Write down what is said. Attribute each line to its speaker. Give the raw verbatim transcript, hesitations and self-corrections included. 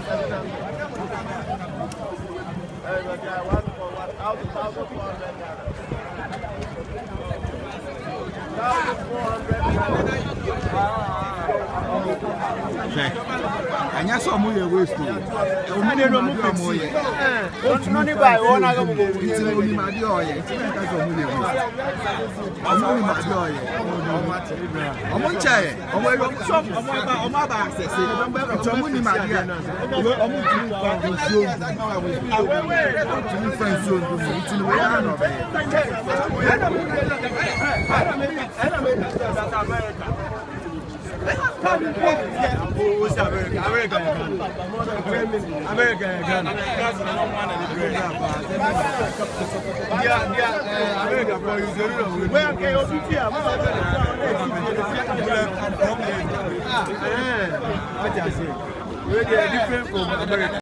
Speaker 1: And yes, I'm going to waste it. I'm going to move it more. It's only by one. I'm going to it's only my joy. It's only my joy. I'm going to try it. I'm going to shop. I'm going to access it. I'm going to money, my dear. I'm going to friends soon. It's in the way out of it. America, America, America, America, yeah, yeah, America, for you. Where can you be here? Ah, I just say, we're different from America.